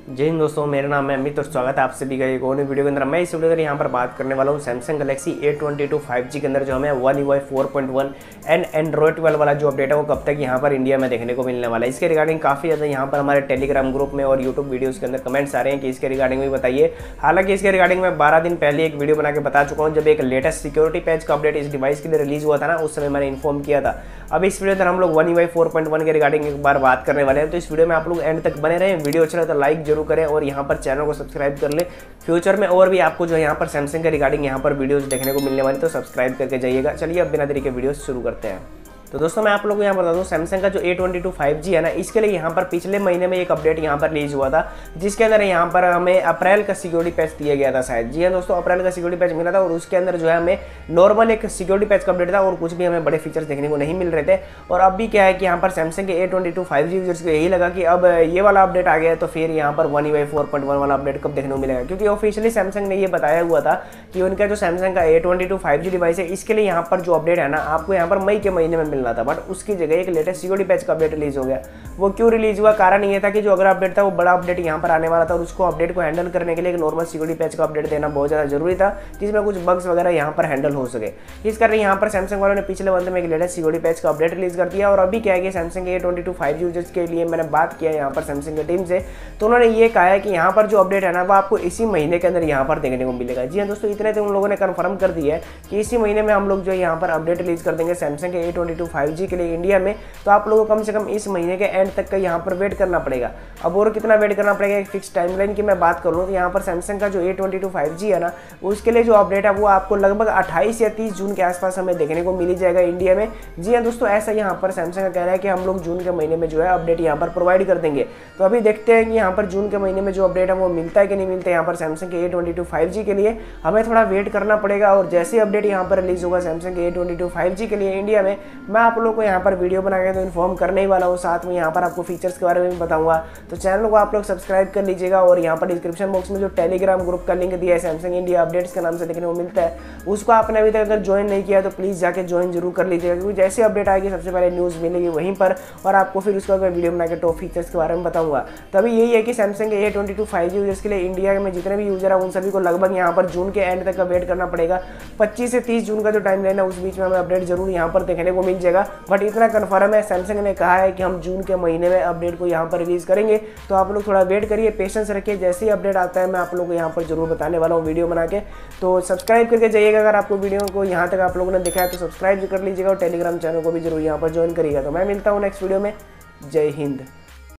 जय हिंद दोस्तों, मेरा नाम है अमित और स्वागत है आप सभी का एक और नई वीडियो के अंदर। मैं इस वीडियो के अंदर यहाँ पर बात करने वाला हूँ सैमसंग गैलेक्सी A22 5G के अंदर जो हमें One UI 4.1 एंड एंड्रॉइड 12 वाला जो अपडेट है वो कब तक यहाँ पर इंडिया में देखने को मिलने वाला है। इसके रिगार्डिंग काफ़ी ज़्यादा यहाँ पर हमारे टेलीग्राम ग्रुप में और यूट्यूब वीडियोज़ के अंदर कमेंट्स आ रहे हैं कि इसके रिगार्डिंग भी बताइए। हालांकि इसके रिगार्डिंग मैं 12 दिन पहले एक वीडियो बना के बता चुका हूँ, जब एक लेटेस्ट सिक्योरिटी पैच का अपडेट इस डिवाइस के लिए रिलीज हुआ था ना, उस समय मैंने इन्फॉर्म किया था। अब इस वीडियो में हम लोग One UI 4.1 के रिगार्डिंग एक बार बात करने वाले हैं, तो इस वीडियो में आप लोग एंड तक बने रहें। वीडियो अच्छा लगे तो लाइक जरूर करें और यहाँ पर चैनल को सब्सक्राइब कर ले। फ्यूचर में और भी आपको जो है यहाँ पर सैमसंग के रिगार्डिंग यहाँ पर वीडियोस देखने को मिलने वाली, तो सब्सक्राइब करके जाइएगा। चलिए अब बिना देरी के वीडियो शुरू करते हैं। तो दोस्तों मैं आप लोगों को यहाँ बता दूँ, सैमसंग का जो A22 5G है ना, इसके लिए यहाँ पर पिछले महीने में एक अपडेट यहाँ पर रिलीज हुआ था, जिसके अंदर यहाँ पर हमें अप्रैल का सिक्योरिटी पैच दिया गया था शायद। जी हाँ दोस्तों, अप्रैल का सिक्योरिटी पैच मिला था और उसके अंदर जो है हमें नॉर्मल एक सिक्योरिटी पैच का अपडेट था और कुछ भी हमें बड़े फीचर्स देखने को नहीं मिल रहे थे। और अब भी क्या है कि यहाँ पर सैमसंग के A22 5G यूजर्स को यही लगा कि अब ये वाला अपडेट आ गया है, तो फिर यहाँ पर One UI 4.1 वाला अपडेट कब देखने को मिलेगा। क्योंकि ऑफिशियली सैमसंग ने ये बताया हुआ था कि उनका जो सैमसंग का A22 5G डिवाइस है, इसके लिए यहाँ पर जो अपडेट है ना, आपको यहाँ पर मई के महीने में मिलना था, बट उसकी जगह एक लेटेस्ट सिक्योरिटी पैच का अपडेट रिलीज हो गया। वो क्यों रिलीज हुआ, कारण ये था कि जो अगला अपडेट था वो बड़ा अपडेट यहाँ पर आने वाला था और उसको अपडेट को हैंडल करने के लिए एक नॉर्मल सिक्योरिटी पैच का अपडेट देना बहुत ज़्यादा जरूरी था, जिसमें कुछ बग्स वगैरह यहाँ पर हैंडल हो सके। इस कारण यहाँ पर सैमसंग वालों ने पिछले मंथ में एक लेटेस्ट सिक्योरिटी पैच का अपडेट रिलीज कर दिया। और अभी क्या है कि सैमसंग A22 5G यूजर्स के लिए मैंने बात किया यहाँ पर सैमसंग की टीम से, तो उन्होंने ये कहा है कि यहाँ पर जो अपडेट है ना, वो आपको इसी महीने के अंदर यहाँ पर देखने को मिलेगा। जी हाँ दोस्तों, इतने तो उन लोगों ने कंफर्म कर दिया है कि इसी महीने में हम लोग जो है यहाँ पर अपडेट रिलीज कर देंगे सैमसंग के A22 5G के लिए इंडिया में। तो आप लोगों को कम से कम इस महीने के एंड तक का यहाँ पर वेट करना पड़ेगा। अब और कितना वेट करना पड़ेगा, एक फिक्स टाइमलाइन की मैं बात करूँ तो यहाँ पर सैमसंग का जो A22 5G है ना, उसके लिए जो अपडेट है वो आपको लगभग 28 या 30 जून के आसपास हमें देखने को मिल जाएगा इंडिया में। जी हाँ दोस्तों, ऐसा यहाँ पर सैमसंग का कहना है कि हम लोग जून के महीने में जो है अपडेट यहाँ पर प्रोवाइड कर देंगे। तो अभी देखते हैं कि यहाँ पर जून के महीने में जो अपडेट है वो मिलता है कि नहीं मिलता है। यहाँ पर सैमसंग के A22 5G के लिए हमें थोड़ा वेट करना पड़ेगा और जैसे अपडेट यहाँ पर रिलीज होगा सैमसंग के A22 5G के लिए इंडिया में, मैं आप लोगों को यहाँ पर वीडियो बना के तो इन्फॉर्म करने ही वाला हूँ। साथ में यहाँ पर आपको फीचर्स के बारे में भी बताऊंगा, तो चैनल को आप लोग सब्सक्राइब कर लीजिएगा। और यहाँ पर डिस्क्रिप्शन बॉक्स में जो टेलीग्राम ग्रुप का लिंक दिया है सैमसंग इंडिया अपडेट्स के नाम से देखने को मिलता है, उसको आपने अभी तक अगर ज्वाइन नहीं किया तो प्लीज़ जाके ज्वाइन जरूर कर लीजिएगा, क्योंकि जैसे अपडेट आएगी सबसे पहले न्यूज़ मिलेगी वहीं पर और आपको फिर उसका मैं वीडियो बना के टॉप फीचर्स के बारे में बताऊंगा। तो अभी यही है कि सैमसंग के A22 5G यूजर्स के लिए इंडिया में जितने भी यूजर है उन सभी को लगभग यहाँ पर जून के एंड तक का वेट करना पड़ेगा। 25 से 30 जून का जो टाइम लाइन है उस बीच में हमें अपडेट जरूर यहाँ पर देखने को मिल जाएगा। बट इतना कन्फर्म है, सैमसंग ने कहा है कि हम जून के महीने में अपडेट को यहाँ पर रिलीज करेंगे। तो आप लोग थोड़ा वेट करिए, पेशेंस रखिए, जैसे ही अपडेट आता है मैं आप लोगों को यहाँ पर जरूर बताने वाला हूँ वीडियो बना के। तो सब्सक्राइब करके जाइएगा, अगर आपको वीडियो को यहाँ तक आप लोगों ने देखा है तो सब्सक्राइब कर लीजिएगा और टेलीग्राम चैनल को भी जरूर यहाँ पर ज्वाइन करिएगा। तो मैं मिलता हूँ नेक्स्ट वीडियो में। जय हिंद।